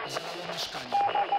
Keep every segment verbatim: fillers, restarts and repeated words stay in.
Zalało mieszkanie.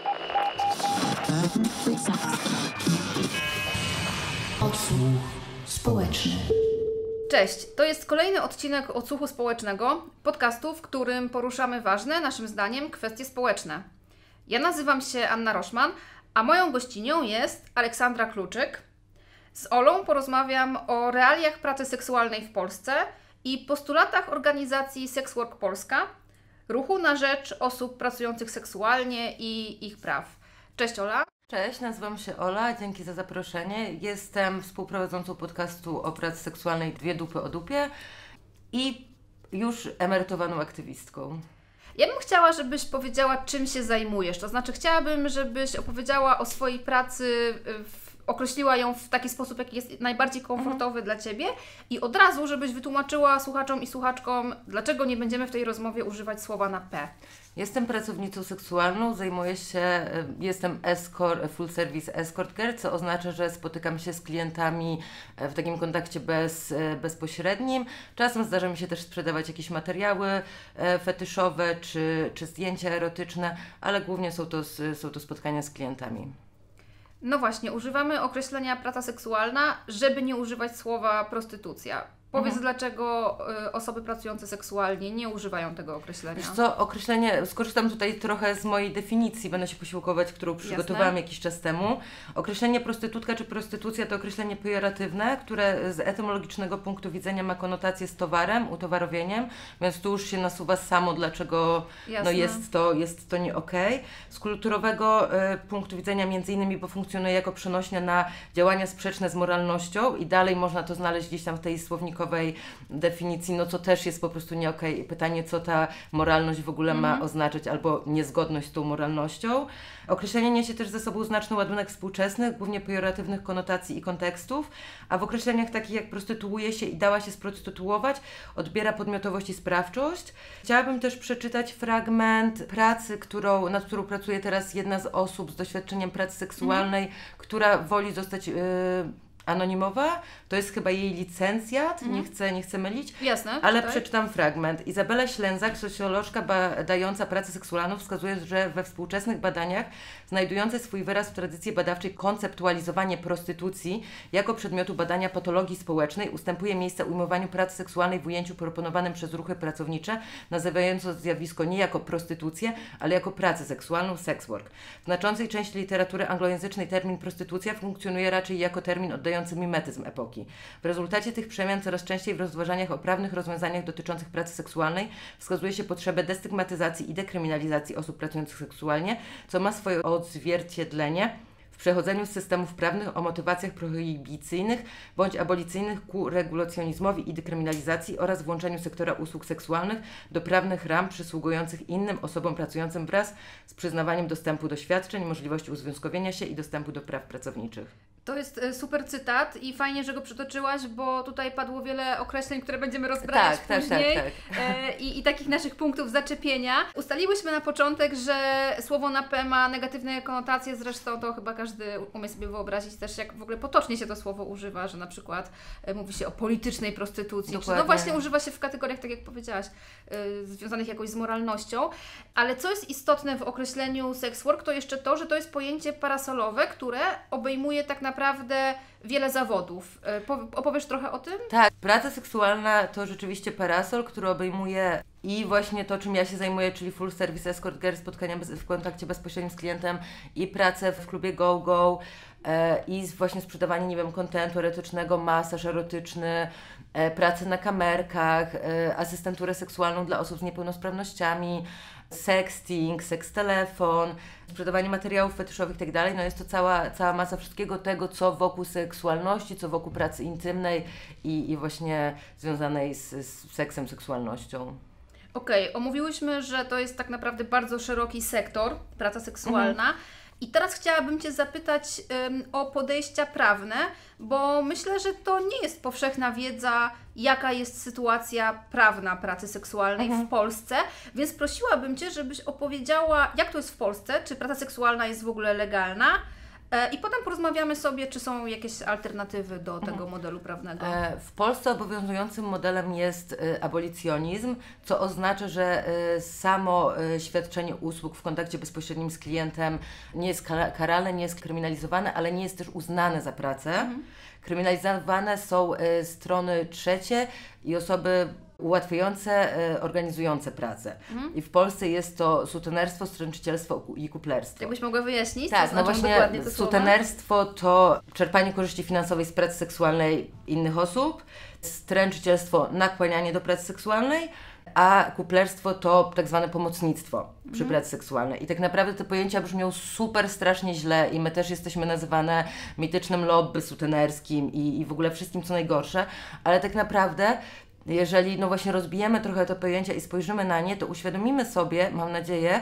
Odsłuch społeczny. Cześć, to jest kolejny odcinek Odsłuchu Społecznego, podcastu, w którym poruszamy ważne, naszym zdaniem, kwestie społeczne. Ja nazywam się Anna Roszman, a moją gościnią jest Aleksandra Kluczyk. Z Olą porozmawiam o realiach pracy seksualnej w Polsce i postulatach organizacji Sex Work Polska, ruchu na rzecz osób pracujących seksualnie i ich praw. Cześć Ola. Cześć, nazywam się Ola, dzięki za zaproszenie. Jestem współprowadzącą podcastu o pracy seksualnej Dwie dupy o dupie i już emerytowaną aktywistką. Ja bym chciała, żebyś powiedziała, czym się zajmujesz. To znaczy, chciałabym, żebyś opowiedziała o swojej pracy, w, określiła ją w taki sposób, jaki jest najbardziej komfortowy mhm. dla Ciebie i od razu, żebyś wytłumaczyła słuchaczom i słuchaczkom, dlaczego nie będziemy w tej rozmowie używać słowa na P. Jestem pracownicą seksualną, zajmuję się, jestem escort, full service escort girl, co oznacza, że spotykam się z klientami w takim kontakcie bez, bezpośrednim. Czasem zdarza mi się też sprzedawać jakieś materiały fetyszowe czy, czy zdjęcia erotyczne, ale głównie są to, są to spotkania z klientami. No właśnie, używamy określenia praca seksualna, żeby nie używać słowa prostytucja. Powiedz, mhm. dlaczego y, osoby pracujące seksualnie nie używają tego określenia? Wiesz co, określenie, skorzystam tutaj trochę z mojej definicji, będę się posiłkować, którą przygotowałam Jasne. jakiś czas temu. Określenie prostytutka czy prostytucja to określenie pejoratywne, które z etymologicznego punktu widzenia ma konotację z towarem, utowarowieniem, więc tu już się nasuwa samo, dlaczego no jest, to, jest to nie okej. Okay. Z kulturowego y, punktu widzenia między innymi, bo funkcjonuje jako przenośnia na działania sprzeczne z moralnością i dalej można to znaleźć gdzieś tam w tej słownikowej definicji, no co też jest po prostu nie okej. Okay. Pytanie, co ta moralność w ogóle ma mm. oznaczać, albo niezgodność z tą moralnością. Określenie niesie też ze sobą znaczny ładunek współczesnych, głównie pejoratywnych konotacji i kontekstów, a w określeniach takich jak prostytuuje się i dała się sprostytuować, odbiera podmiotowość i sprawczość. Chciałabym też przeczytać fragment pracy, którą, nad którą pracuje teraz jedna z osób z doświadczeniem pracy seksualnej, mm. która woli zostać... Yy, anonimowa, to jest chyba jej licencjat, mhm. nie, chcę, nie chcę mylić, Jasne, ale tutaj. przeczytam fragment. Izabela Ślęzak, socjolożka badająca pracę seksualną, wskazuje, że we współczesnych badaniach znajdujące swój wyraz w tradycji badawczej konceptualizowanie prostytucji jako przedmiotu badania patologii społecznej ustępuje miejsce ujmowaniu pracy seksualnej w ujęciu proponowanym przez ruchy pracownicze, nazywając zjawisko nie jako prostytucję, ale jako pracę seksualną, sex work. W znaczącej części literatury anglojęzycznej termin prostytucja funkcjonuje raczej jako termin oddający mimetyzm epoki. W rezultacie tych przemian coraz częściej w rozważaniach o prawnych rozwiązaniach dotyczących pracy seksualnej wskazuje się potrzebę destygmatyzacji i dekryminalizacji osób pracujących seksualnie, co ma swoje odzwierciedlenie w przechodzeniu z systemów prawnych o motywacjach prohibicyjnych bądź abolicyjnych ku regulacjonizmowi i dekryminalizacji oraz włączeniu sektora usług seksualnych do prawnych ram przysługujących innym osobom pracującym wraz z przyznawaniem dostępu do świadczeń, możliwości uzwiązkowienia się i dostępu do praw pracowniczych. To jest super cytat i fajnie, że go przytoczyłaś, bo tutaj padło wiele określeń, które będziemy rozbrać tak, później tak, tak, tak. E, i, i takich naszych punktów zaczepienia. Ustaliłyśmy na początek, że słowo na P ma negatywne konotacje, zresztą to chyba każdy umie sobie wyobrazić też, jak w ogóle potocznie się to słowo używa, że na przykład e, mówi się o politycznej prostytucji, czy no właśnie używa się w kategoriach, tak jak powiedziałaś, e, związanych jakoś z moralnością, ale co jest istotne w określeniu sex work, to jeszcze to, że to jest pojęcie parasolowe, które obejmuje tak naprawdę naprawdę wiele zawodów. Opowiesz trochę o tym? Tak, praca seksualna to rzeczywiście parasol, który obejmuje i właśnie to, czym ja się zajmuję, czyli full service escort girl, spotkania bez, w kontakcie bezpośrednim z klientem i pracę w klubie Go Go e, i właśnie sprzedawanie, nie wiem, kontentu erotycznego, masaż erotyczny, e, pracę na kamerkach, e, asystenturę seksualną dla osób z niepełnosprawnościami, sexting, seks telefon, sprzedawanie materiałów fetyszowych i tak dalej. No jest to cała, cała masa wszystkiego tego, co wokół seksualności, co wokół pracy intymnej i, i właśnie związanej z, z seksem, seksualnością. Okej, okay, omówiłyśmy, że to jest tak naprawdę bardzo szeroki sektor, praca seksualna. Mhm. I teraz chciałabym Cię zapytać um, o podejścia prawne, bo myślę, że to nie jest powszechna wiedza, jaka jest sytuacja prawna pracy seksualnej mhm. w Polsce, więc prosiłabym Cię, żebyś opowiedziała, jak to jest w Polsce, czy praca seksualna jest w ogóle legalna, E, I potem porozmawiamy sobie, czy są jakieś alternatywy do tego mhm. modelu prawnego. E, w Polsce obowiązującym modelem jest e, abolicjonizm, co oznacza, że e, samo e, świadczenie usług w kontakcie bezpośrednim z klientem nie jest karalne, nie jest kryminalizowane, ale nie jest też uznane za pracę. Mhm. Kryminalizowane są e, strony trzecie i osoby ułatwiające, e, organizujące pracę. Mhm. I w Polsce jest to sutenerstwo, stręczycielstwo i kuplerstwo. Jakbyś mogła wyjaśnić? Tak, no właśnie sutenerstwo to czerpanie korzyści finansowej z pracy seksualnej innych osób, stręczycielstwo nakłanianie do pracy seksualnej, a kuplerstwo to tak zwane pomocnictwo przy mhm. pracy seksualnej. I tak naprawdę te pojęcia brzmią super strasznie źle i my też jesteśmy nazywane mitycznym lobby sutenerskim i, i w ogóle wszystkim co najgorsze, ale tak naprawdę jeżeli no właśnie rozbijemy trochę te pojęcia i spojrzymy na nie, to uświadomimy sobie, mam nadzieję,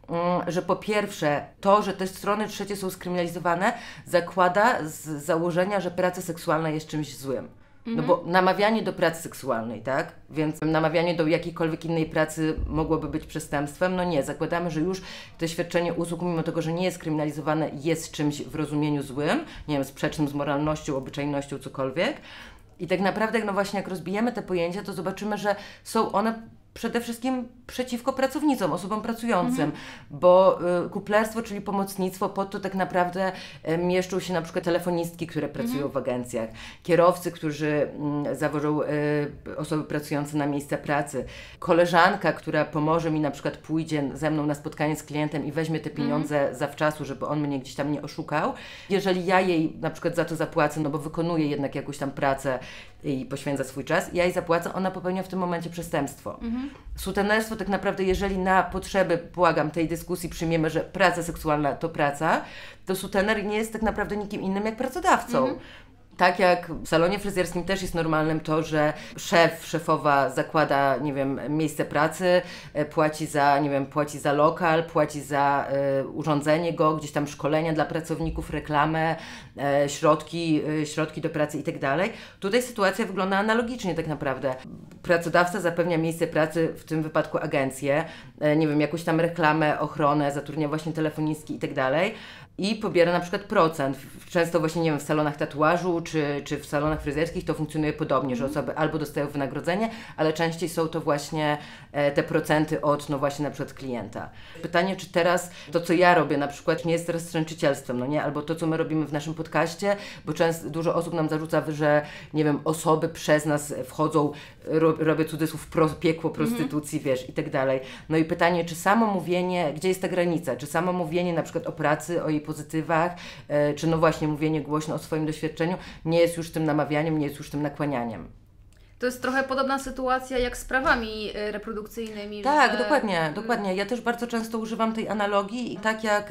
że po pierwsze to, że te strony trzecie są skryminalizowane, zakłada z założenia, że praca seksualna jest czymś złym. No bo namawianie do pracy seksualnej, tak? Więc namawianie do jakiejkolwiek innej pracy mogłoby być przestępstwem. No nie, zakładamy, że już to świadczenie usług, mimo tego, że nie jest kryminalizowane, jest czymś w rozumieniu złym, nie wiem, sprzecznym z moralnością, obyczajnością, cokolwiek. I tak naprawdę, no właśnie jak rozbijemy te pojęcia, to zobaczymy, że są one przede wszystkim przeciwko pracownicom, osobom pracującym, mhm. bo y, kuplerstwo, czyli pomocnictwo, po to tak naprawdę y, mieszczą się na przykład telefonistki, które pracują mhm. w agencjach, kierowcy, którzy y, zawożą y, osoby pracujące na miejsca pracy, koleżanka, która pomoże mi, na przykład pójdzie ze mną na spotkanie z klientem i weźmie te pieniądze mhm. zawczasu, żeby on mnie gdzieś tam nie oszukał. Jeżeli ja jej na przykład za to zapłacę, no bo wykonuje jednak jakąś tam pracę i poświęca swój czas, ja jej zapłacę, ona popełnia w tym momencie przestępstwo. Mhm. Sutenerstwo tak naprawdę, jeżeli na potrzeby, błagam, tej dyskusji przyjmiemy, że praca seksualna to praca, to sutener nie jest tak naprawdę nikim innym jak pracodawcą. Mhm. Tak jak w salonie fryzjerskim też jest normalnym to, że szef, szefowa zakłada, nie wiem, miejsce pracy, płaci za, nie wiem, płaci za lokal, płaci za y, urządzenie go, gdzieś tam szkolenia dla pracowników, reklamę, y, środki, y, środki do pracy i tak dalej. Tutaj sytuacja wygląda analogicznie tak naprawdę. Pracodawca zapewnia miejsce pracy, w tym wypadku agencję, y, nie wiem, jakąś tam reklamę, ochronę, zatrudnia właśnie telefonistki i tak dalej. I pobiera na przykład procent. Często właśnie, nie wiem, w salonach tatuażu czy, czy w salonach fryzjerskich to funkcjonuje podobnie, że osoby albo dostają wynagrodzenie, ale częściej są to właśnie e, te procenty od, no właśnie na przykład klienta. Pytanie, czy teraz to, co ja robię na przykład, nie jest teraz stręczycielstwem, no nie? Albo to, co my robimy w naszym podcaście, bo często dużo osób nam zarzuca, że, nie wiem, osoby przez nas wchodzą, ro, robię cudzysłów, pro, piekło prostytucji, mm-hmm. wiesz, i tak dalej. No i pytanie, czy samo mówienie, gdzie jest ta granica? Czy samo mówienie na przykład o pracy, o jej pozytywach, e, czy no właśnie mówienie głośno o swoim doświadczeniu nie jest już tym namawianiem, nie jest już tym nakłanianiem. To jest trochę podobna sytuacja jak z prawami reprodukcyjnymi. Tak, że... dokładnie, dokładnie. Ja też bardzo często używam tej analogii i tak jak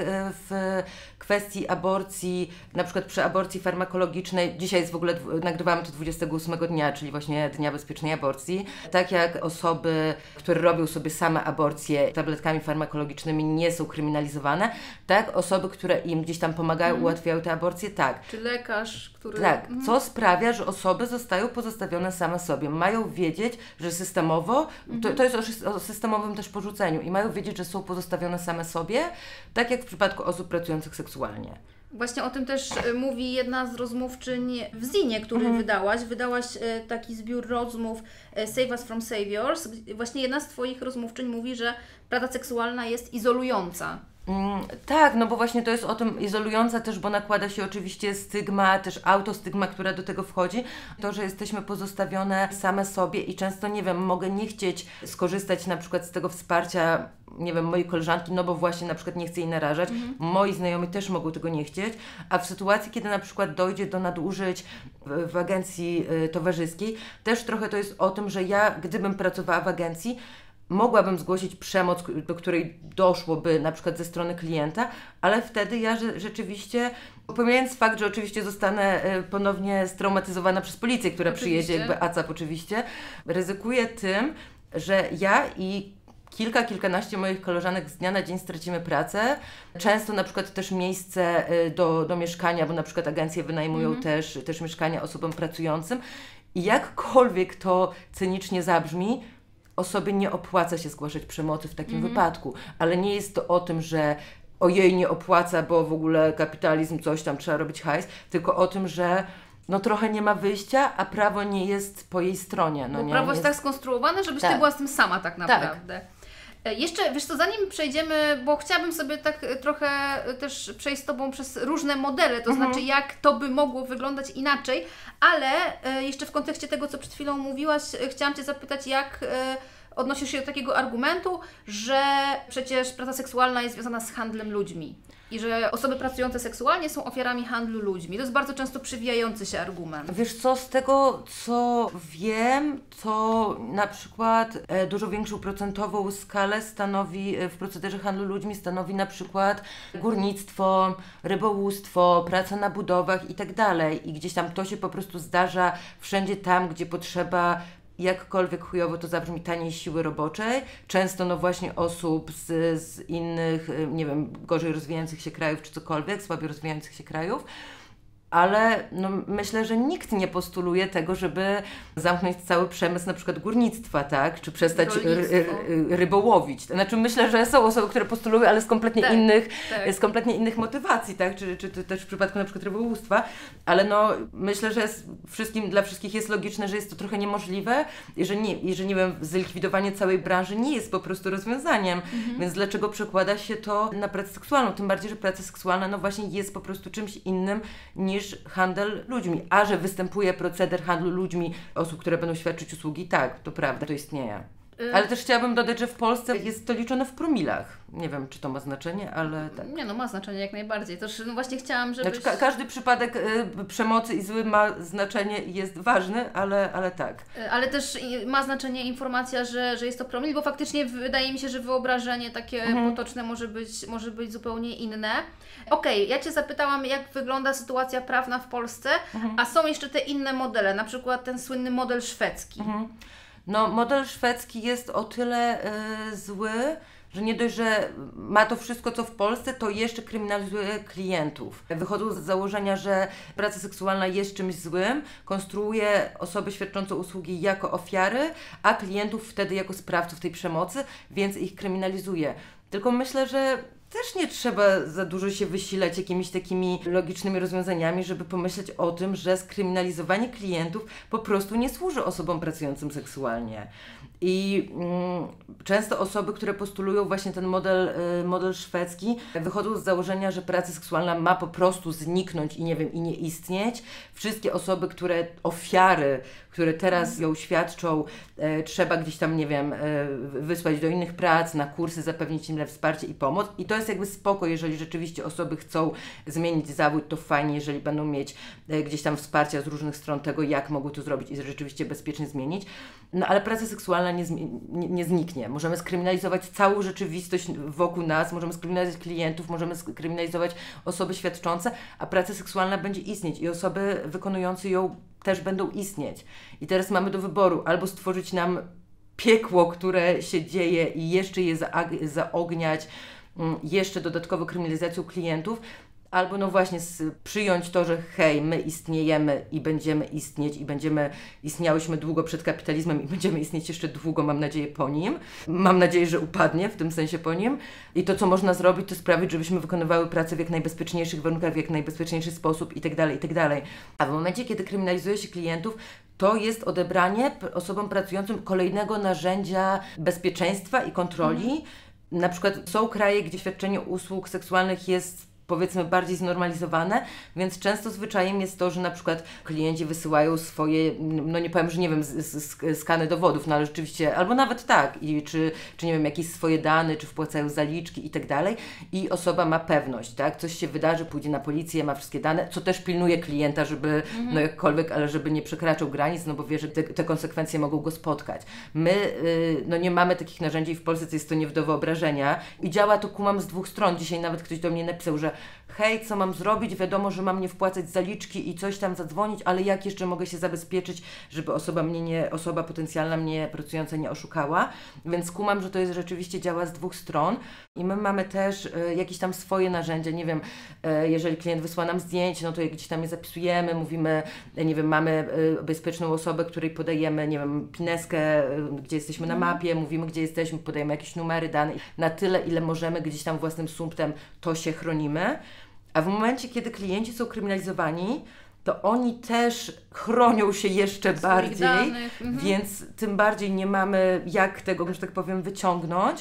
w kwestii aborcji, na przykład przy aborcji farmakologicznej, dzisiaj jest w ogóle, nagrywamy to dwudziestego ósmego dnia, czyli właśnie Dnia Bezpiecznej Aborcji, tak jak osoby, które robią sobie same aborcje tabletkami farmakologicznymi nie są kryminalizowane, tak osoby, które im gdzieś tam pomagają, mm. ułatwiają te aborcje, tak. Czy lekarz, który... Tak, mm. co sprawia, że osoby zostają pozostawione same sobie. Mają wiedzieć, że systemowo, mm-hmm. to, to jest o, o systemowym też porzuceniu i mają wiedzieć, że są pozostawione same sobie, tak jak w przypadku osób pracujących seksualnie. Właśnie o tym też mówi jedna z rozmówczyń w zinie, który mhm. wydałaś. Wydałaś taki zbiór rozmów Save Us From Saviors. Właśnie jedna z Twoich rozmówczyń mówi, że praca seksualna jest izolująca. Mm, tak, no bo właśnie to jest o tym izolująca też, bo nakłada się oczywiście stygma, też autostygma, która do tego wchodzi. To, że jesteśmy pozostawione same sobie i często, nie wiem, mogę nie chcieć skorzystać na przykład z tego wsparcia, nie wiem, mojej koleżanki, no bo właśnie na przykład nie chcę jej narażać. Mhm. Moi znajomi też mogą tego nie chcieć, a w sytuacji, kiedy na przykład dojdzie do nadużyć w, w agencji y, towarzyskiej, też trochę to jest o tym, że ja, gdybym pracowała w agencji, mogłabym zgłosić przemoc, do której doszłoby na przykład ze strony klienta, ale wtedy ja że, rzeczywiście, pomijając fakt, że oczywiście zostanę ponownie straumatyzowana przez policję, która oczywiście przyjedzie, jakby A C A P oczywiście, ryzykuję tym, że ja i kilka, kilkanaście moich koleżanek z dnia na dzień stracimy pracę. Często na przykład też miejsce do, do mieszkania, bo na przykład agencje wynajmują mhm. też, też mieszkania osobom pracującym i jakkolwiek to cynicznie zabrzmi, osobie nie opłaca się zgłaszać przemocy w takim mhm. wypadku, ale nie jest to o tym, że o jej nie opłaca, bo w ogóle kapitalizm, coś tam, trzeba robić hajs, tylko o tym, że no trochę nie ma wyjścia, a prawo nie jest po jej stronie. No bo nie, prawo nie jest tak skonstruowane, żebyś tak. ty była z tym sama tak naprawdę. Tak. Jeszcze, wiesz co, zanim przejdziemy, bo chciałabym sobie tak trochę też przejść z Tobą przez różne modele, to mhm. znaczy jak to by mogło wyglądać inaczej, ale jeszcze w kontekście tego, co przed chwilą mówiłaś, chciałam Cię zapytać, jak odnosisz się do takiego argumentu, że przecież praca seksualna jest związana z handlem ludźmi i że osoby pracujące seksualnie są ofiarami handlu ludźmi. To jest bardzo często przewijający się argument. Wiesz co, z tego co wiem, to na przykład e, dużo większą procentową skalę stanowi e, w procederze handlu ludźmi stanowi na przykład górnictwo, rybołówstwo, praca na budowach i tak dalej. I gdzieś tam to się po prostu zdarza wszędzie tam, gdzie potrzeba jakkolwiek chujowo to zabrzmi, taniej siły roboczej, często no właśnie osób z, z innych, nie wiem, gorzej rozwijających się krajów czy cokolwiek, słabiej rozwijających się krajów. Ale no, myślę, że nikt nie postuluje tego, żeby zamknąć cały przemysł na przykład górnictwa, tak? Czy przestać ry, ry, rybołowić. Znaczy myślę, że są osoby, które postulują, ale z kompletnie tak, innych, tak. z kompletnie innych motywacji, tak? Czy, czy, czy też w przypadku na przykład rybołówstwa. Ale no myślę, że jest wszystkim, dla wszystkich jest logiczne, że jest to trochę niemożliwe i że nie, i że nie wiem, zlikwidowanie całej branży nie jest po prostu rozwiązaniem. Mhm. Więc dlaczego przekłada się to na pracę seksualną? Tym bardziej, że praca seksualna no właśnie jest po prostu czymś innym niż niż handel ludźmi. A że występuje proceder handlu ludźmi osób, które będą świadczyć usługi, tak, to prawda, to istnieje. Ale też chciałabym dodać, że w Polsce jest to liczone w promilach. Nie wiem, czy to ma znaczenie, ale tak. Nie no, ma znaczenie jak najbardziej. Też no właśnie chciałam, żebyś... Znaczy, ka- każdy przypadek y, przemocy i zły ma znaczenie i jest ważny, ale, ale tak. Ale też ma znaczenie informacja, że, że jest to promil, bo faktycznie wydaje mi się, że wyobrażenie takie mhm. potoczne może być, może być zupełnie inne. Okej, okay, ja Cię zapytałam, jak wygląda sytuacja prawna w Polsce, mhm. a są jeszcze te inne modele, na przykład ten słynny model szwedzki. Mhm. No, model szwedzki jest o tyle y, zły, że nie dość, że ma to wszystko, co w Polsce, to jeszcze kryminalizuje klientów. Wychodzą z założenia, że praca seksualna jest czymś złym, konstruuje osoby świadczące usługi jako ofiary, a klientów wtedy jako sprawców tej przemocy, więc ich kryminalizuje. Tylko myślę, że też nie trzeba za dużo się wysilać jakimiś takimi logicznymi rozwiązaniami, żeby pomyśleć o tym, że skryminalizowanie klientów po prostu nie służy osobom pracującym seksualnie. I mm, często osoby, które postulują właśnie ten model, y, model szwedzki, wychodzą z założenia, że praca seksualna ma po prostu zniknąć i nie wiem, i nie istnieć. Wszystkie osoby, które, ofiary, które teraz ją świadczą, e, trzeba gdzieś tam, nie wiem, e, wysłać do innych prac, na kursy, zapewnić im wsparcie i pomoc. I to jest jakby spoko, jeżeli rzeczywiście osoby chcą zmienić zawód, to fajnie, jeżeli będą mieć e, gdzieś tam wsparcia z różnych stron tego, jak mogą to zrobić i rzeczywiście bezpiecznie zmienić. No ale praca seksualna nie, nie, nie zniknie. Możemy skryminalizować całą rzeczywistość wokół nas, możemy skryminalizować klientów, możemy skryminalizować osoby świadczące, a praca seksualna będzie istnieć i osoby wykonujące ją też będą istnieć. I teraz mamy do wyboru albo stworzyć nam piekło, które się dzieje i jeszcze je zaag- zaogniać jeszcze dodatkowo kryminalizacją klientów, albo no właśnie przyjąć to, że hej, my istniejemy i będziemy istnieć i będziemy, istniałyśmy długo przed kapitalizmem i będziemy istnieć jeszcze długo, mam nadzieję, po nim. Mam nadzieję, że upadnie w tym sensie po nim. I to, co można zrobić, to sprawić, żebyśmy wykonywały pracę w jak najbezpieczniejszych warunkach, w jak najbezpieczniejszy sposób i tak dalej, i tak dalej. A w momencie, kiedy kryminalizuje się klientów, to jest odebranie osobom pracującym kolejnego narzędzia bezpieczeństwa i kontroli. Mhm. Na przykład są kraje, gdzie świadczenie usług seksualnych jest powiedzmy bardziej znormalizowane, więc często zwyczajem jest to, że na przykład klienci wysyłają swoje, no nie powiem, że nie wiem, z, z, skany dowodów, no ale rzeczywiście, albo nawet tak, i czy, czy nie wiem, jakieś swoje dane, czy wpłacają zaliczki i tak dalej i osoba ma pewność, tak, coś się wydarzy, pójdzie na policję, ma wszystkie dane, co też pilnuje klienta, żeby, mhm. no jakkolwiek, ale żeby nie przekraczał granic, no bo wie, że te, te konsekwencje mogą go spotkać. My, yy, no nie mamy takich narzędzi w Polsce, co jest to nie do wyobrażenia i działa to, kumam, z dwóch stron. Dzisiaj nawet ktoś do mnie napisał, że hej, co mam zrobić, wiadomo, że mam nie wpłacać zaliczki i coś tam zadzwonić, ale jak jeszcze mogę się zabezpieczyć, żeby osoba mnie nie, osoba potencjalna mnie pracująca nie oszukała, więc kumam, że to jest rzeczywiście działa z dwóch stron i my mamy też y, jakieś tam swoje narzędzia, nie wiem, y, jeżeli klient wysła nam zdjęcie, no to gdzieś tam je zapisujemy, mówimy, y, nie wiem, mamy y, bezpieczną osobę, której podajemy, nie wiem, pineskę, y, gdzie jesteśmy na mapie, mówimy, gdzie jesteśmy, podajemy jakieś numery, dane, na tyle, ile możemy, gdzieś tam własnym sumptem to się chronimy. A w momencie, kiedy klienci są kryminalizowani, to oni też chronią się jeszcze Swoich bardziej, danych. Mhm. więc tym bardziej nie mamy jak tego, że tak powiem, wyciągnąć.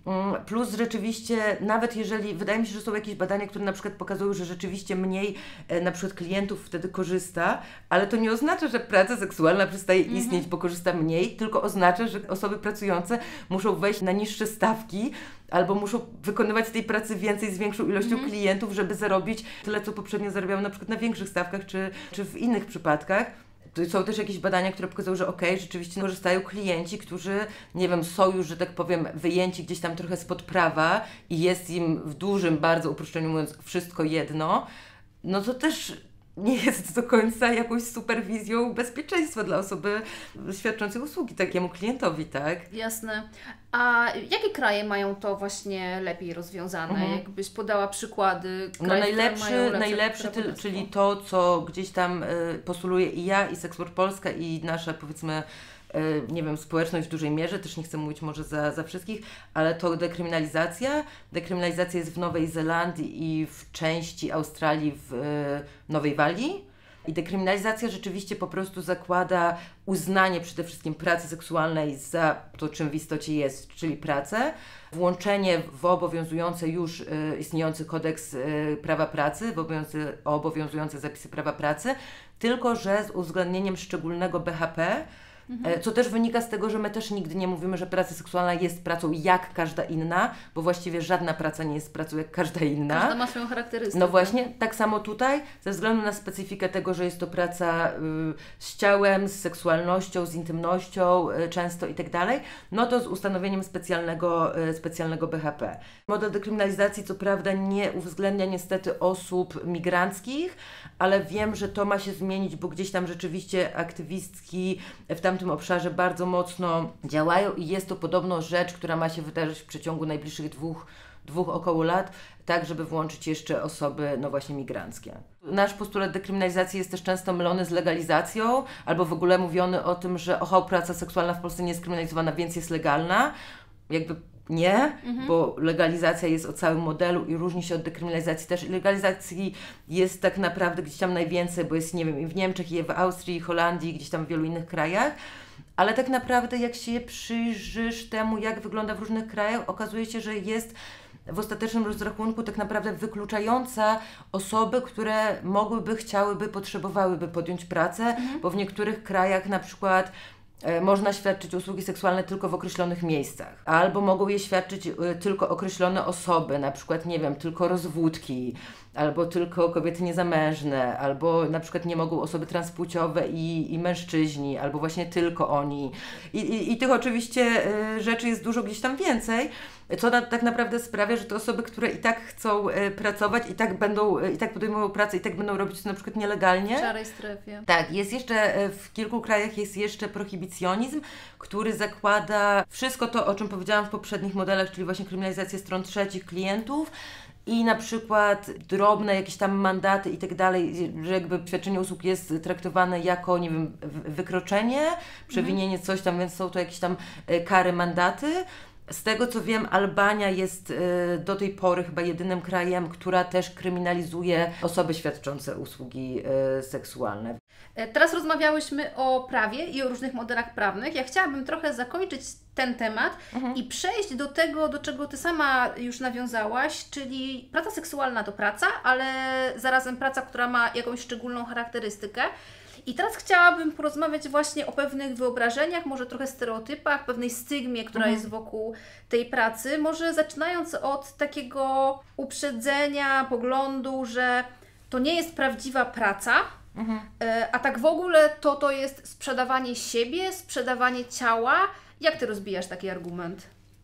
Plus rzeczywiście, nawet jeżeli, wydaje mi się, że są jakieś badania, które na przykład pokazują, że rzeczywiście mniej e, na przykład klientów wtedy korzysta, ale to nie oznacza, że praca seksualna przestaje Mhm. istnieć, bo korzysta mniej, tylko oznacza, że osoby pracujące muszą wejść na niższe stawki, albo muszą wykonywać tej pracy więcej z większą ilością Mhm. klientów, żeby zarobić tyle, co poprzednio zarabiały na przykład na większych stawkach, czy, czy w innych przypadkach. To są też jakieś badania, które pokazują, że okej, okay, rzeczywiście korzystają klienci, którzy, nie wiem, są już, że tak powiem, wyjęci gdzieś tam trochę spod prawa i jest im w dużym, bardzo uproszczeniu mówiąc, wszystko jedno, no to też nie jest do końca jakąś superwizją bezpieczeństwa dla osoby świadczącej usługi takiemu klientowi, tak? Jasne. A jakie kraje mają to właśnie lepiej rozwiązane? Mhm. Jakbyś podała przykłady No krajów, które najlepszy, mają lepsze najlepszy ty, prawodawstwo? czyli to, co gdzieś tam y, postuluje i ja, i Sexport Polska, i nasza, powiedzmy, y, nie wiem, społeczność w dużej mierze, też nie chcę mówić może za, za wszystkich, ale to dekryminalizacja. Dekryminalizacja jest w Nowej Zelandii i w części Australii, w y, Nowej Walii. I dekryminalizacja rzeczywiście po prostu zakłada uznanie przede wszystkim pracy seksualnej za to, czym w istocie jest, czyli pracę, włączenie w obowiązujące już y, istniejący kodeks y, prawa pracy, w obowiązy, obowiązujące zapisy prawa pracy, tylko że z uwzględnieniem szczególnego B H P, mhm. co też wynika z tego, że my też nigdy nie mówimy, że praca seksualna jest pracą jak każda inna, bo właściwie żadna praca nie jest pracą jak każda inna. Każda ma swoją charakterystykę. No właśnie, tak samo tutaj, ze względu na specyfikę tego, że jest to praca y, z ciałem, z seksualnością, z intymnością y, często i tak dalej, no to z ustanowieniem specjalnego, y, specjalnego B H P. Model dekryminalizacji co prawda nie uwzględnia niestety osób migranckich, ale wiem, że to ma się zmienić, bo gdzieś tam rzeczywiście aktywistki w tamtym obszarze bardzo mocno działają i jest to podobno rzecz, która ma się wydarzyć w przeciągu najbliższych dwóch, dwóch około lat, tak żeby włączyć jeszcze osoby, no właśnie migranckie. Nasz postulat dekryminalizacji jest też często mylony z legalizacją, albo w ogóle mówiony o tym, że oho, praca seksualna w Polsce nie jest kryminalizowana, więc jest legalna. Jakby nie, mhm. bo legalizacja jest o całym modelu i różni się od dekryminalizacji też. I legalizacji jest tak naprawdę gdzieś tam najwięcej, bo jest, nie wiem, i w Niemczech, i w Austrii, i Holandii, i gdzieś tam w wielu innych krajach. Ale tak naprawdę jak się przyjrzysz temu, jak wygląda w różnych krajach, okazuje się, że jest w ostatecznym rozrachunku tak naprawdę wykluczająca osoby, które mogłyby, chciałyby, potrzebowałyby podjąć pracę, mhm. bo w niektórych krajach na przykład można świadczyć usługi seksualne tylko w określonych miejscach. Albo mogą je świadczyć tylko określone osoby, na przykład, nie wiem, tylko rozwódki, albo tylko kobiety niezamężne, albo na przykład nie mogą osoby transpłciowe i, i mężczyźni, albo właśnie tylko oni. I, i, i tych oczywiście y, rzeczy jest dużo gdzieś tam więcej, co na, tak naprawdę sprawia, że te osoby, które i tak chcą y, pracować, i tak będą, y, i tak podejmują pracę, i tak będą robić to na przykład nielegalnie. W szarej strefie. Tak, jest jeszcze, y, w kilku krajach jest jeszcze prohibicjonizm, który zakłada wszystko to, o czym powiedziałam w poprzednich modelach, czyli właśnie kryminalizację stron trzecich klientów, i na przykład drobne jakieś tam mandaty i tak dalej, że jakby świadczenie usług jest traktowane jako, nie wiem, wykroczenie, przewinienie, coś tam, więc są to jakieś tam kary, mandaty. Z tego co wiem, Albania jest y, do tej pory chyba jedynym krajem, która też kryminalizuje osoby świadczące usługi y, seksualne. Teraz rozmawiałyśmy o prawie i o różnych modelach prawnych. Ja chciałabym trochę zakończyć ten temat mhm. i przejść do tego, do czego Ty sama już nawiązałaś, czyli praca seksualna to praca, ale zarazem praca, która ma jakąś szczególną charakterystykę. I teraz chciałabym porozmawiać właśnie o pewnych wyobrażeniach, może trochę stereotypach, pewnej stygmie, która mhm. jest wokół tej pracy. Może zaczynając od takiego uprzedzenia, poglądu, że to nie jest prawdziwa praca, mhm. a tak w ogóle to to jest sprzedawanie siebie, sprzedawanie ciała. Jak Ty rozbijasz taki argument?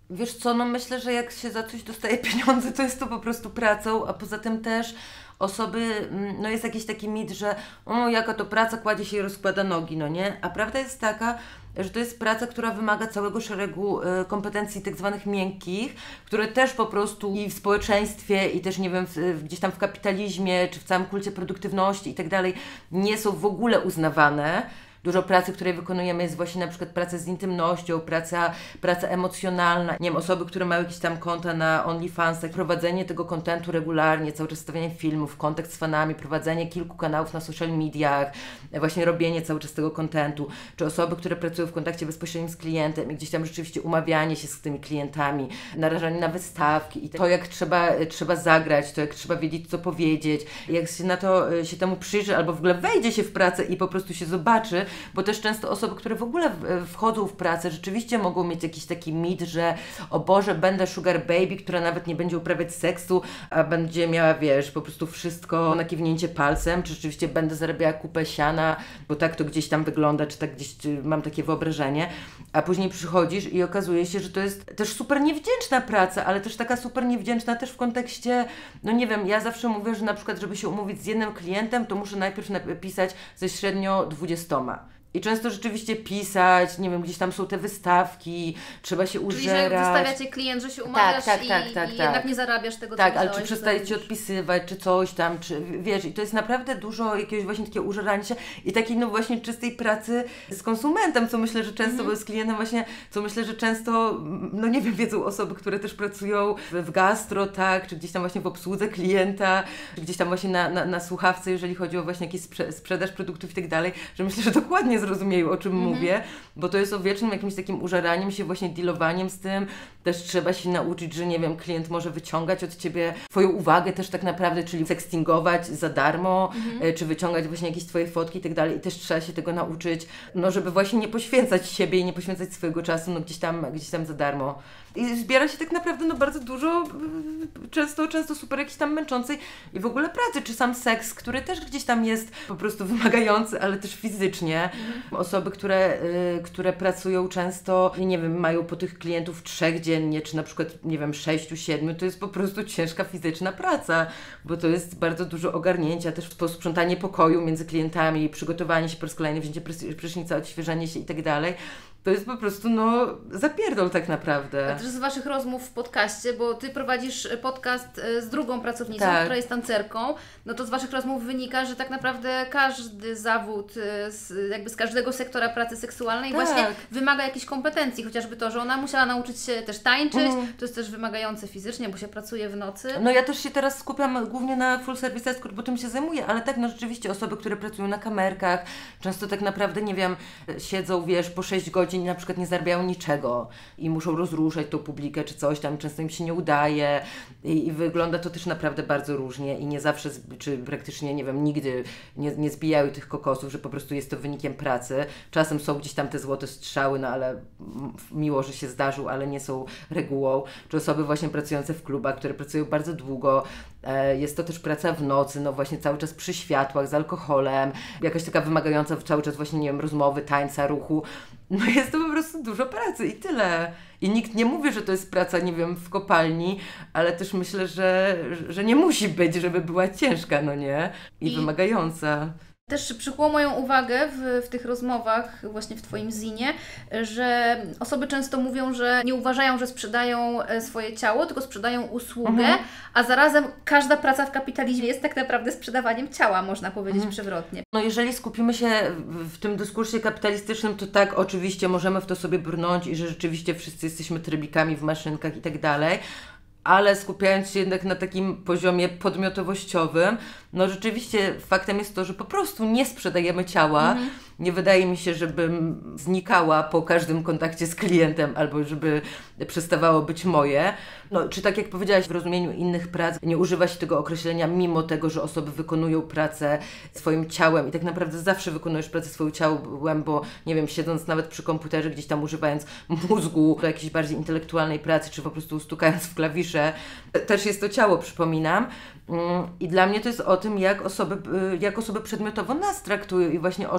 Wiesz co, no myślę, że jak się za coś dostaje pieniądze, to jest to po prostu pracą, a poza tym też osoby, no jest jakiś taki mit, że o, jaka to praca, kładzie się i rozkłada nogi, no nie? A prawda jest taka, że to jest praca, która wymaga całego szeregu y, kompetencji tak zwanych miękkich, które też po prostu i w społeczeństwie, i też nie wiem, w, gdzieś tam w kapitalizmie, czy w całym kulcie produktywności i tak dalej, nie są w ogóle uznawane. Dużo pracy, której wykonujemy, jest właśnie na przykład praca z intymnością, praca, praca emocjonalna. Nie wiem, osoby, które mają jakieś tam konta na OnlyFansach, prowadzenie tego kontentu regularnie, cały czas stawianie filmów, kontakt z fanami, prowadzenie kilku kanałów na social mediach, właśnie robienie cały czas tego kontentu. Czy osoby, które pracują w kontakcie bezpośrednim z klientem i gdzieś tam rzeczywiście umawianie się z tymi klientami, narażanie na wystawki i to, jak trzeba, trzeba zagrać, to jak trzeba wiedzieć, co powiedzieć, jak się na to się temu przyjrzy, albo w ogóle wejdzie się w pracę i po prostu się zobaczy, bo też często osoby, które w ogóle wchodzą w pracę, rzeczywiście mogą mieć jakiś taki mit, że o Boże, będę sugar baby, która nawet nie będzie uprawiać seksu, a będzie miała, wiesz, po prostu wszystko na kiwnięcie palcem, czy rzeczywiście będę zarabiała kupę siana, bo tak to gdzieś tam wygląda, czy tak gdzieś czy mam takie wyobrażenie, a później przychodzisz i okazuje się, że to jest też super niewdzięczna praca, ale też taka super niewdzięczna też w kontekście, no nie wiem, ja zawsze mówię, że na przykład, żeby się umówić z jednym klientem, to muszę najpierw napisać ze średnio dwudziestoma. I często rzeczywiście pisać, nie wiem, gdzieś tam są te wystawki, trzeba się użerać. Czyli, że wystawia Cię klient, że się umawiasz tak, tak, i, tak, tak, i tak. jednak nie zarabiasz tego, co Tak, ale czy wziąłeś, przestaje Ci odpisywać, czy coś tam, czy wiesz, i to jest naprawdę dużo jakiegoś właśnie takiego użerania się i takiej no właśnie czystej pracy z konsumentem, co myślę, że często, mm. bo z klientem właśnie, co myślę, że często, no nie wiem, wiedzą osoby, które też pracują w, w gastro, tak, czy gdzieś tam właśnie w obsłudze klienta, czy gdzieś tam właśnie na, na, na słuchawce, jeżeli chodzi o właśnie jakieś sprze- sprzedaż produktów i tak dalej, że myślę, że dokładnie zrozumieją, o czym mm. mówię, bo to jest o wiecznym jakimś takim użeraniem się, właśnie dealowaniem z tym. Też trzeba się nauczyć, że nie wiem, klient może wyciągać od Ciebie Twoją uwagę też tak naprawdę, czyli sextingować za darmo, mhm. czy wyciągać właśnie jakieś Twoje fotki i tak dalej. I też trzeba się tego nauczyć, no żeby właśnie nie poświęcać siebie i nie poświęcać swojego czasu, no gdzieś tam, gdzieś tam za darmo. I zbiera się tak naprawdę no bardzo dużo, często, często super jakiejś tam męczącej i w ogóle pracy, czy sam seks, który też gdzieś tam jest po prostu wymagający, ale też fizycznie. Mhm. Osoby, które, y, które pracują często, nie wiem, mają po tych klientów trzech dziennie, czy na przykład, nie wiem, sześciu, siedmiu, to jest po prostu ciężka fizyczna praca, bo to jest bardzo dużo ogarnięcia, też posprzątanie pokoju między klientami, przygotowanie się po raz kolejny, wzięcie prysznica, odświeżanie się i tak dalej. To jest po prostu, no, zapierdol tak naprawdę. A też z Waszych rozmów w podcaście, bo Ty prowadzisz podcast z drugą pracownicą, tak. która jest tancerką, no to z Waszych rozmów wynika, że tak naprawdę każdy zawód, z, jakby z każdego sektora pracy seksualnej tak. właśnie wymaga jakichś kompetencji, chociażby to, że ona musiała nauczyć się też tańczyć, mm. to jest też wymagające fizycznie, bo się pracuje w nocy. No ja też się teraz skupiam głównie na full service escort, bo tym się zajmuję, ale tak, no rzeczywiście osoby, które pracują na kamerkach, często tak naprawdę, nie wiem, siedzą, wiesz, po sześć godzin i na przykład nie zarabiają niczego i muszą rozruszać tą publikę czy coś tam, często im się nie udaje i, i wygląda to też naprawdę bardzo różnie i nie zawsze, czy praktycznie, nie wiem, nigdy nie, nie zbijają tych kokosów, że po prostu jest to wynikiem pracy. Czasem są gdzieś tam te złote strzały, no ale miło, że się zdarzył, ale nie są regułą. Czy osoby właśnie pracujące w klubach, które pracują bardzo długo, e, jest to też praca w nocy, no właśnie cały czas przy światłach, z alkoholem, jakaś taka wymagająca cały czas właśnie, nie wiem, rozmowy, tańca, ruchu. No jest to po prostu dużo pracy i tyle. I nikt nie mówi, że to jest praca, nie wiem, w kopalni, ale też myślę, że, że nie musi być, żeby była ciężka, no nie? I, I... wymagająca. Też przykuło moją uwagę w, w tych rozmowach, właśnie w Twoim zinie, że osoby często mówią, że nie uważają, że sprzedają swoje ciało, tylko sprzedają usługę, mhm. a zarazem każda praca w kapitalizmie jest tak naprawdę sprzedawaniem ciała, można powiedzieć mhm. przewrotnie. No jeżeli skupimy się w tym dyskursie kapitalistycznym, to tak, oczywiście możemy w to sobie brnąć i że rzeczywiście wszyscy jesteśmy trybikami w maszynkach i tak dalej, ale skupiając się jednak na takim poziomie podmiotowościowym, no rzeczywiście faktem jest to, że po prostu nie sprzedajemy ciała. Mhm. Nie wydaje mi się, żebym znikała po każdym kontakcie z klientem albo żeby przestawało być moje. No, czy tak jak powiedziałaś, w rozumieniu innych prac nie używa się tego określenia, mimo tego, że osoby wykonują pracę swoim ciałem i tak naprawdę zawsze wykonujesz pracę swoim ciałem, bo nie wiem, siedząc nawet przy komputerze, gdzieś tam używając mózgu do jakiejś bardziej intelektualnej pracy, czy po prostu stukając w klawisze, też jest to ciało, przypominam. I dla mnie to jest o tym, jak osoby, jak osoby przedmiotowo nas traktują i właśnie o czym to jest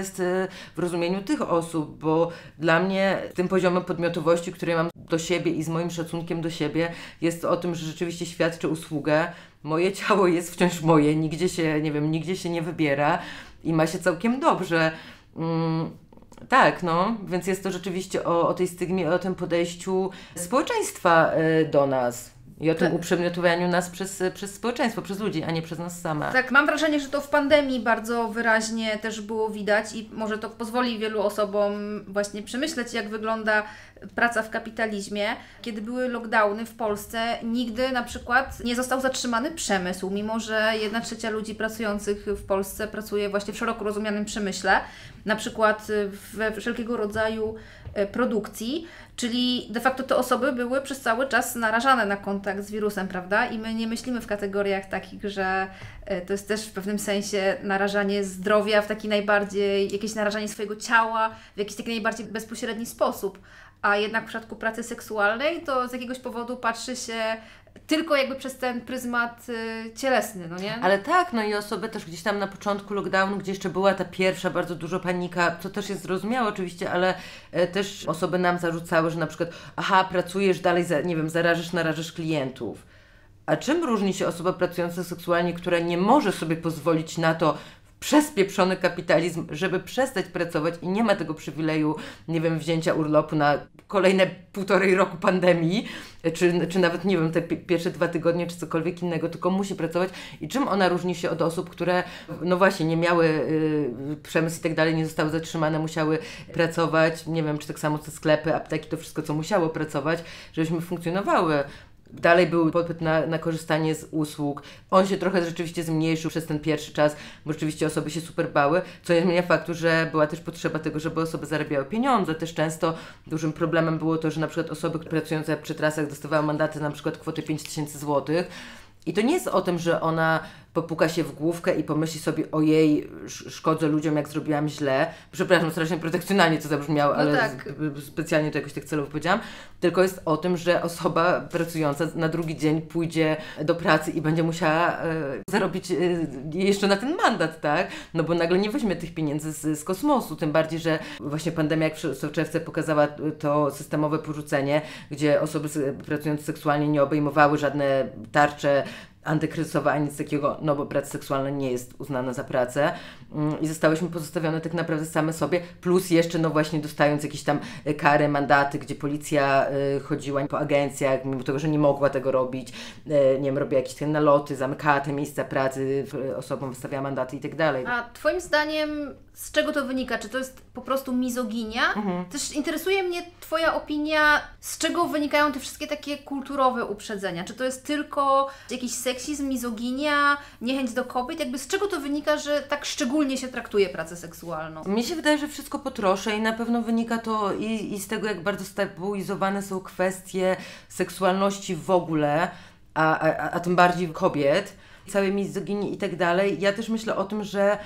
jest w rozumieniu tych osób, bo dla mnie tym poziomem podmiotowości, który mam do siebie i z moim szacunkiem do siebie, jest o tym, że rzeczywiście świadczę usługę. Moje ciało jest wciąż moje, nigdzie się, nie wiem, nigdzie się nie wybiera i ma się całkiem dobrze. Mm, tak, no, więc jest to rzeczywiście o, o tej stygmie, o tym podejściu społeczeństwa y, do nas. I o tym Tak. uprzedmiotowaniu nas przez, przez społeczeństwo, przez ludzi, a nie przez nas same. Tak, mam wrażenie, że to w pandemii bardzo wyraźnie też było widać i może to pozwoli wielu osobom właśnie przemyśleć, jak wygląda praca w kapitalizmie. Kiedy były lockdowny w Polsce, nigdy na przykład nie został zatrzymany przemysł, mimo że jedna trzecia ludzi pracujących w Polsce pracuje właśnie w szeroko rozumianym przemyśle, na przykład we wszelkiego rodzaju produkcji, czyli de facto te osoby były przez cały czas narażane na kontakt z wirusem, prawda? I my nie myślimy w kategoriach takich, że to jest też w pewnym sensie narażanie zdrowia w taki najbardziej, jakieś narażanie swojego ciała w jakiś taki najbardziej bezpośredni sposób. A jednak w przypadku pracy seksualnej to z jakiegoś powodu patrzy się tylko jakby przez ten pryzmat y, cielesny, no nie? Ale tak, no i osoby też gdzieś tam na początku lockdownu, gdzie jeszcze była ta pierwsza bardzo dużo panika, co też jest zrozumiałe oczywiście, ale e, też osoby nam zarzucały, że na przykład aha, pracujesz dalej, za, nie wiem, zarażasz, narażasz klientów. A czym różni się osoba pracująca seksualnie, która nie może sobie pozwolić na to, przez pieprzony kapitalizm, żeby przestać pracować i nie ma tego przywileju, nie wiem, wzięcia urlopu na kolejne półtorej roku pandemii, czy, czy nawet, nie wiem, te pierwsze dwa tygodnie, czy cokolwiek innego, tylko musi pracować. I czym ona różni się od osób, które, no właśnie, nie miały y, przemysł i tak dalej, nie zostały zatrzymane, musiały pracować, nie wiem, czy tak samo te sklepy, apteki, to wszystko, co musiało pracować, żebyśmy funkcjonowały. Dalej był popyt na, na korzystanie z usług. On się trochę rzeczywiście zmniejszył przez ten pierwszy czas, bo rzeczywiście osoby się super bały, co nie zmienia faktu, że była też potrzeba tego, żeby osoby zarabiały pieniądze. Też często dużym problemem było to, że na przykład osoby pracujące przy trasach dostawały mandaty na przykład kwoty pięć tysięcy złotych. I to nie jest o tym, że ona popuka się w główkę i pomyśli sobie, ojej, szkodzę ludziom, jak zrobiłam źle. Przepraszam, strasznie protekcjonalnie to zabrzmiało, no ale tak. z, specjalnie to jakoś tak celowo powiedziałam. Tylko jest o tym, że osoba pracująca na drugi dzień pójdzie do pracy i będzie musiała e, zarobić e, jeszcze na ten mandat, tak? No bo nagle nie weźmie tych pieniędzy z, z kosmosu, tym bardziej, że właśnie pandemia jak w soczewce pokazała to systemowe porzucenie, gdzie osoby pracujące seksualnie nie obejmowały żadne tarcze antykryzysowe, ani nic takiego, no bo praca seksualna nie jest uznana za pracę i zostałyśmy pozostawione tak naprawdę same sobie, plus jeszcze no właśnie dostając jakieś tam kary, mandaty, gdzie policja y, chodziła po agencjach, mimo tego, że nie mogła tego robić, y, nie wiem, robiła jakieś te naloty, zamykała te miejsca pracy, y, osobom wystawiała mandaty i tak dalej. A Twoim zdaniem z czego to wynika? Czy to jest po prostu mizoginia? Mhm. Też interesuje mnie Twoja opinia, z czego wynikają te wszystkie takie kulturowe uprzedzenia? Czy to jest tylko jakiś seksizm, mizoginia, niechęć do kobiet? Jakby z czego to wynika, że tak szczególnie się traktuje pracę seksualną? Mnie się wydaje, że wszystko po trosze i na pewno wynika to i, i z tego, jak bardzo stabilizowane są kwestie seksualności w ogóle, a, a, a tym bardziej kobiet, całej mizoginii i tak dalej. Ja też myślę o tym, że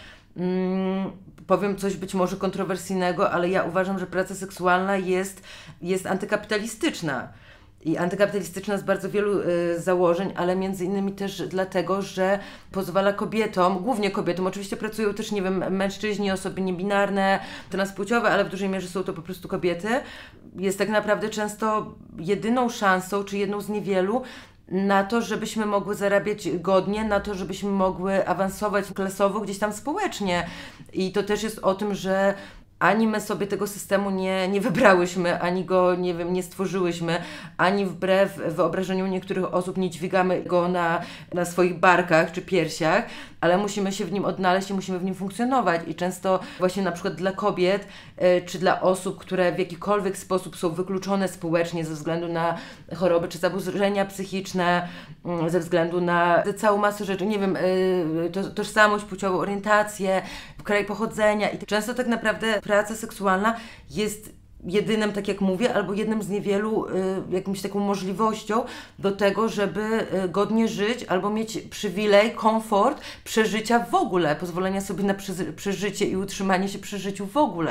mm, powiem coś być może kontrowersyjnego, ale ja uważam, że praca seksualna jest, jest antykapitalistyczna. I antykapitalistyczna z bardzo wielu y, założeń, ale między innymi też dlatego, że pozwala kobietom, głównie kobietom, oczywiście pracują też, nie wiem, mężczyźni, osoby niebinarne, transpłciowe, ale w dużej mierze są to po prostu kobiety. Jest tak naprawdę często jedyną szansą, czy jedną z niewielu, na to, żebyśmy mogły zarabiać godnie, na to, żebyśmy mogły awansować klasowo gdzieś tam społecznie. I to też jest o tym, że ani my sobie tego systemu nie, nie wybrałyśmy, ani go, nie wiem, nie stworzyłyśmy, ani wbrew wyobrażeniu niektórych osób nie dźwigamy go na, na swoich barkach czy piersiach, ale musimy się w nim odnaleźć i musimy w nim funkcjonować. I często właśnie na przykład dla kobiet, y, czy dla osób, które w jakikolwiek sposób są wykluczone społecznie ze względu na choroby czy zaburzenia psychiczne, y, ze względu na całą masę rzeczy, nie wiem, y, to, tożsamość płciową, orientację, kraj pochodzenia. I często tak naprawdę praca seksualna jest jedynym, tak jak mówię, albo jednym z niewielu y, jakąś taką możliwością do tego, żeby y, godnie żyć albo mieć przywilej, komfort przeżycia w ogóle, pozwolenia sobie na przy, przeżycie i utrzymanie się przy życiu w ogóle.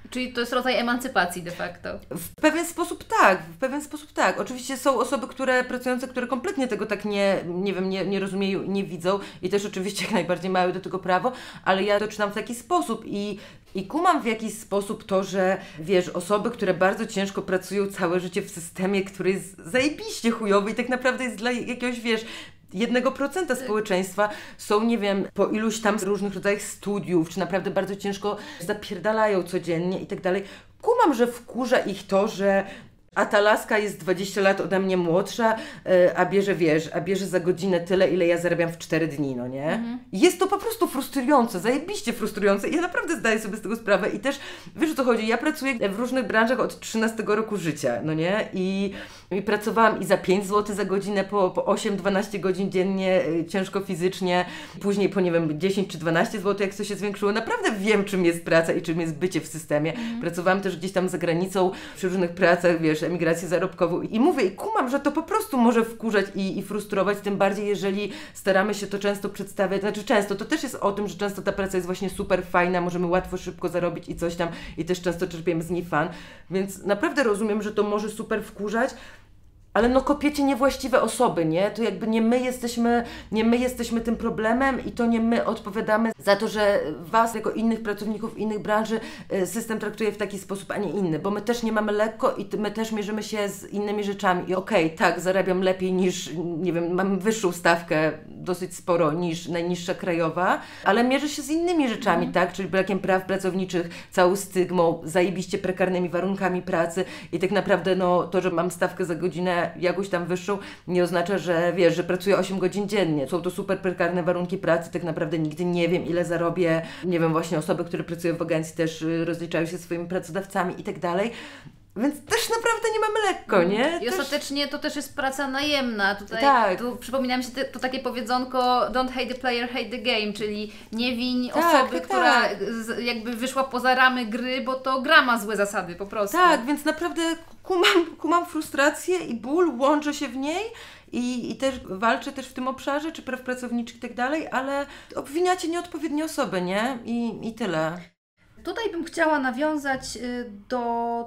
Czyli to jest rodzaj emancypacji de facto. W pewien sposób tak, w pewien sposób tak. Oczywiście są osoby, które pracujące, które kompletnie tego tak nie, nie wiem, nie, nie rozumieją i nie widzą i też oczywiście jak najbardziej mają do tego prawo, ale ja to czytam w taki sposób i I kumam w jakiś sposób to, że wiesz, osoby, które bardzo ciężko pracują całe życie w systemie, który jest zajebiście chujowy i tak naprawdę jest dla jakiegoś, wiesz, jednego procenta społeczeństwa, są, nie wiem, po iluś tam różnych rodzajach studiów, czy naprawdę bardzo ciężko zapierdalają codziennie i tak dalej. Kumam, że wkurza ich to, że a ta laska jest dwadzieścia lat ode mnie młodsza, yy, a bierze, wiesz, a bierze za godzinę tyle, ile ja zarabiam w cztery dni, no nie? Mhm. Jest to po prostu frustrujące, zajebiście frustrujące i ja naprawdę zdaję sobie z tego sprawę i też, wiesz o co chodzi, ja pracuję w różnych branżach od trzynastego roku życia, no nie? I, i pracowałam i za pięć złotych za godzinę, po, po osiem dwanaście godzin dziennie, yy, ciężko fizycznie, później po, nie wiem, dziesięć czy dwanaście złotych, jak to się zwiększyło. Naprawdę wiem, czym jest praca i czym jest bycie w systemie. Mhm. Pracowałam też gdzieś tam za granicą, przy różnych pracach, wiesz, emigrację zarobkową i mówię i kumam, że to po prostu może wkurzać i, i frustrować, tym bardziej jeżeli staramy się to często przedstawiać, znaczy często, to też jest o tym, że często ta praca jest właśnie super fajna, możemy łatwo, szybko zarobić i coś tam i też często czerpiemy z niej fan, więc naprawdę rozumiem, że to może super wkurzać, ale no kopiecie niewłaściwe osoby, nie? To jakby nie my jesteśmy, nie my jesteśmy tym problemem i to nie my odpowiadamy za to, że Was, jako innych pracowników innych branży, system traktuje w taki sposób, a nie inny, bo my też nie mamy lekko i my też mierzymy się z innymi rzeczami i okej, okay, tak, zarabiam lepiej niż, nie wiem, mam wyższą stawkę dosyć sporo niż najniższa krajowa, ale mierzę się z innymi rzeczami, mm. tak? Czyli brakiem praw pracowniczych, całą stygmą, zajebiście prekarnymi warunkami pracy i tak naprawdę no to, że mam stawkę za godzinę jakąś tam wyższą, nie oznacza, że wiesz, że pracuję osiem godzin dziennie. Są to super prekarne warunki pracy, tak naprawdę nigdy nie wiem, ile zarobię. Nie wiem, właśnie osoby, które pracują w agencji też rozliczają się swoimi pracodawcami i tak dalej. Więc też naprawdę nie mamy lekko, nie? I też... ostatecznie to też jest praca najemna. Tutaj tak. Tu przypomina mi się te, to takie powiedzonko don't hate the player, hate the game, czyli nie wiń tak, osoby, tak, która tak. Z, jakby wyszła poza ramy gry, bo to gra ma złe zasady po prostu. Tak, więc naprawdę kumam, kumam frustrację i ból, łączę się w niej i, i też walczę też w tym obszarze, czy praw pracowniczych i tak dalej, ale obwiniacie nieodpowiednie osoby, nie? I, i tyle. Tutaj bym chciała nawiązać do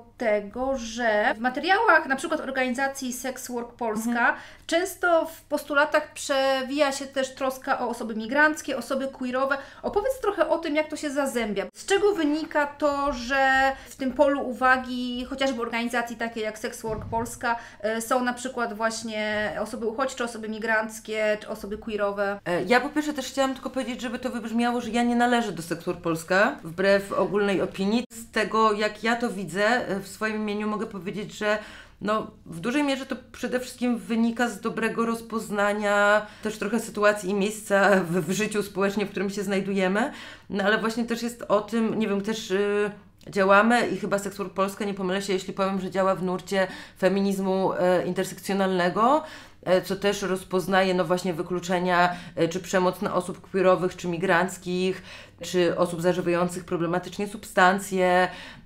tego, że w materiałach na przykład organizacji Sex Work Polska mhm. często w postulatach przewija się też troska o osoby migranckie, osoby queerowe. Opowiedz trochę o tym, jak to się zazębia. Z czego wynika to, że w tym polu uwagi chociażby organizacji takiej jak Sex Work Polska są na przykład właśnie osoby uchodźcze, osoby migranckie, czy osoby queerowe? Ja po pierwsze też chciałam tylko powiedzieć, żeby to wybrzmiało, że ja nie należę do Sex Work Polska, wbrew ogólnej opinii. Z tego, jak ja to widzę, w swoim imieniu mogę powiedzieć, że no, w dużej mierze to przede wszystkim wynika z dobrego rozpoznania też trochę sytuacji i miejsca w, w życiu społecznie, w którym się znajdujemy, no ale właśnie też jest o tym, nie wiem, też yy, działamy i chyba Sex Work Polska, nie pomylę się, jeśli powiem, że działa w nurcie feminizmu yy, intersekcjonalnego, co też rozpoznaje no właśnie wykluczenia czy przemoc na osób queerowych, czy migranckich, czy osób zażywających problematycznie substancje.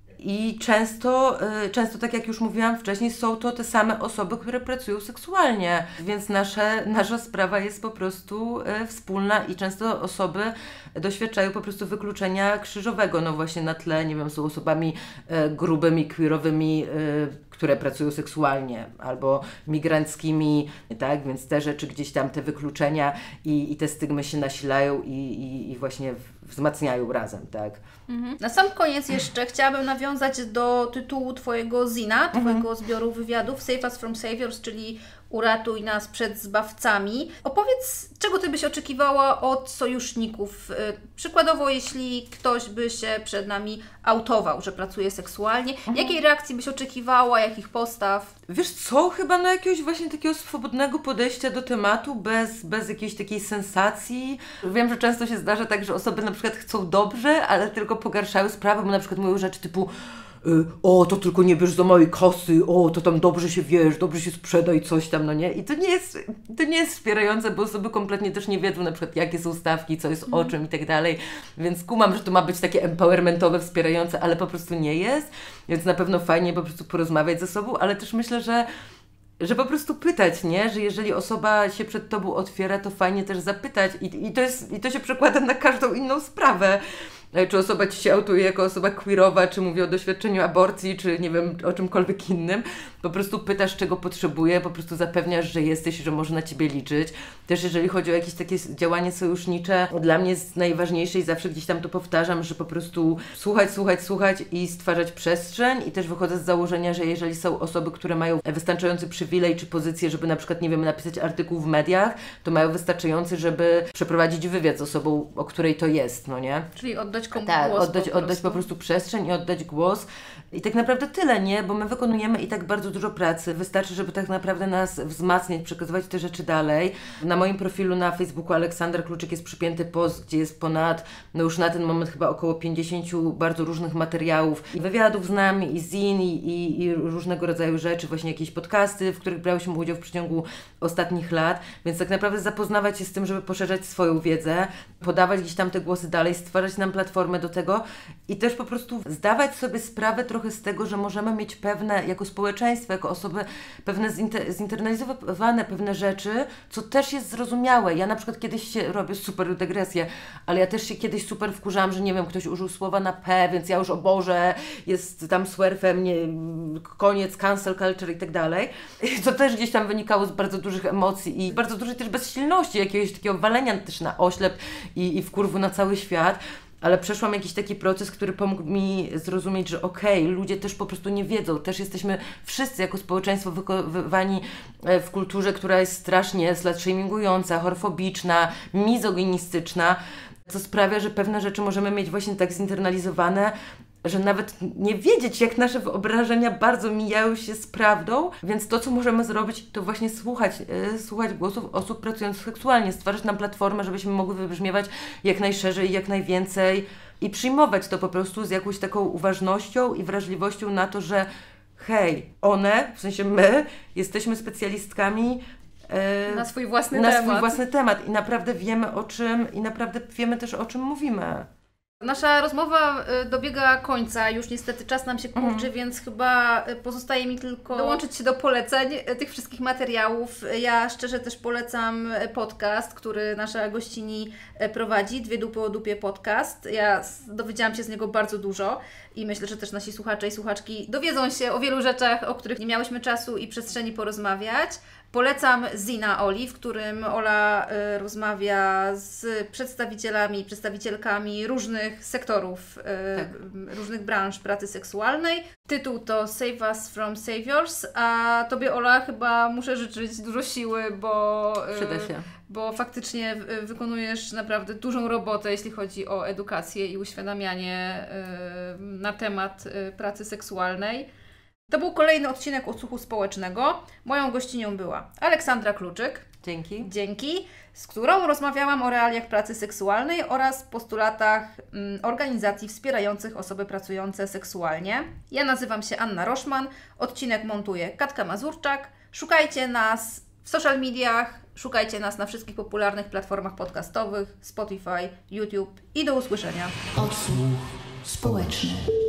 I często, często, tak jak już mówiłam wcześniej, są to te same osoby, które pracują seksualnie, więc nasze, nasza sprawa jest po prostu wspólna i często osoby doświadczają po prostu wykluczenia krzyżowego, no właśnie na tle, nie wiem, są osobami grubymi, queerowymi, które pracują seksualnie, albo migranckimi, tak, więc te rzeczy gdzieś tam, te wykluczenia i, i te stygmy się nasilają i, i, i właśnie wzmacniają razem, tak. Mhm. Na sam koniec jeszcze chciałabym nawiązać do tytułu Twojego zina, Twojego mhm. zbioru wywiadów Save Us From Saviors, czyli Uratuj nas przed zbawcami. Opowiedz, czego Ty byś oczekiwała od sojuszników? Przykładowo, jeśli ktoś by się przed nami autował, że pracuje seksualnie, mhm. jakiej reakcji byś oczekiwała, jakich postaw? Wiesz co, chyba na jakiegoś właśnie takiego swobodnego podejścia do tematu, bez, bez jakiejś takiej sensacji. Wiem, że często się zdarza tak, że osoby na przykład chcą dobrze, ale tylko pogarszają sprawę, bo na przykład mówią rzeczy typu o, to tylko nie bierz za małej kasy, o, to tam dobrze się wiesz, dobrze się sprzeda i coś tam, no nie? I to nie jest, to nie jest wspierające, bo osoby kompletnie też nie wiedzą na przykład, jakie są stawki, co jest mm. o czym i tak dalej, więc kumam, że to ma być takie empowermentowe, wspierające, ale po prostu nie jest, więc na pewno fajnie po prostu porozmawiać ze sobą, ale też myślę, że że po prostu pytać, nie? Że jeżeli osoba się przed Tobą otwiera, to fajnie też zapytać i, i, to, jest, i to się przekłada na każdą inną sprawę. czy osoba Ci się autuje jako osoba queerowa, czy mówi o doświadczeniu aborcji, czy nie wiem, o czymkolwiek innym. Po prostu pytasz, czego potrzebuje, po prostu zapewniasz, że jesteś, że może na Ciebie liczyć. Też jeżeli chodzi o jakieś takie działanie sojusznicze, dla mnie jest najważniejsze i zawsze gdzieś tam to powtarzam, że po prostu słuchać, słuchać, słuchać i stwarzać przestrzeń i też wychodzę z założenia, że jeżeli są osoby, które mają wystarczający przywilej czy pozycję, żeby na przykład, nie wiem, napisać artykuł w mediach, to mają wystarczający, żeby przeprowadzić wywiad z osobą, o której to jest, no nie? Czyli oddać komuś Tak, głos oddać, po oddać po prostu przestrzeń i oddać głos. I tak naprawdę tyle, nie? Bo my wykonujemy i tak bardzo dużo pracy. Wystarczy, żeby tak naprawdę nas wzmacniać, przekazywać te rzeczy dalej. Na moim profilu na Facebooku Aleksandra Kluczyk jest przypięty post, gdzie jest ponad, no już na ten moment chyba około pięćdziesięciu bardzo różnych materiałów i wywiadów z nami, i zin, i, i, i różnego rodzaju rzeczy, właśnie jakieś podcasty, w których brałyśmy udział w przeciągu ostatnich lat. Więc tak naprawdę zapoznawać się z tym, żeby poszerzać swoją wiedzę, podawać gdzieś tam te głosy dalej, stwarzać nam platformę do tego i też po prostu zdawać sobie sprawę trochę z tego, że możemy mieć pewne, jako społeczeństwo, jako osoby, pewne zinter- zinternalizowane pewne rzeczy, co też jest zrozumiałe. Ja na przykład kiedyś się robię super dygresję, ale ja też się kiedyś super wkurzałam, że nie wiem, ktoś użył słowa na P, więc ja już o Boże, jest tam swerfem, nie, koniec, cancel culture i tak dalej. Co też gdzieś tam wynikało z bardzo dużych emocji i bardzo dużej też bezsilności, jakiegoś takiego walenia też na oślep i, i wkurwu na cały świat. Ale przeszłam jakiś taki proces, który pomógł mi zrozumieć, że okej, okay, ludzie też po prostu nie wiedzą. Też jesteśmy wszyscy jako społeczeństwo wychowani w kulturze, która jest strasznie slut-shamingująca, horfobiczna, mizoginistyczna, co sprawia, że pewne rzeczy możemy mieć właśnie tak zinternalizowane, że nawet nie wiedzieć, jak nasze wyobrażenia bardzo mijają się z prawdą, więc to, co możemy zrobić, to właśnie słuchać, yy, słuchać głosów osób pracujących seksualnie, stwarzać nam platformę, żebyśmy mogły wybrzmiewać jak najszerzej, jak najwięcej i przyjmować to po prostu z jakąś taką uważnością i wrażliwością na to, że hej, one, w sensie my, jesteśmy specjalistkami yy, na swój własny na temat. swój własny temat i naprawdę wiemy o czym i naprawdę wiemy też o czym mówimy. Nasza rozmowa dobiega końca, już niestety czas nam się kurczy, mhm. więc chyba pozostaje mi tylko dołączyć się do poleceń tych wszystkich materiałów. Ja szczerze też polecam podcast, który nasza gościni prowadzi, Dwie dupy o dupie podcast. Ja dowiedziałam się z niego bardzo dużo i myślę, że też nasi słuchacze i słuchaczki dowiedzą się o wielu rzeczach, o których nie miałyśmy czasu i przestrzeni porozmawiać. Polecam Zina Oli, w którym Ola y, rozmawia z przedstawicielami, przedstawicielkami różnych sektorów, y, tak. różnych branż pracy seksualnej. Tytuł to Save Us From Saviors, a Tobie, Ola, chyba muszę życzyć dużo siły, bo, y, Przyda się. bo faktycznie y, wykonujesz naprawdę dużą robotę, jeśli chodzi o edukację i uświadamianie y, na temat y, pracy seksualnej. To był kolejny odcinek Odsłuchu Społecznego. Moją gościnią była Aleksandra Kluczyk. Dzięki. Dzięki. Z którą rozmawiałam o realiach pracy seksualnej oraz postulatach mm, organizacji wspierających osoby pracujące seksualnie. Ja nazywam się Anna Roszman. Odcinek montuje Katka Mazurczak. Szukajcie nas w social mediach, szukajcie nas na wszystkich popularnych platformach podcastowych, Spotify, YouTube i do usłyszenia. Odsłuch społeczny.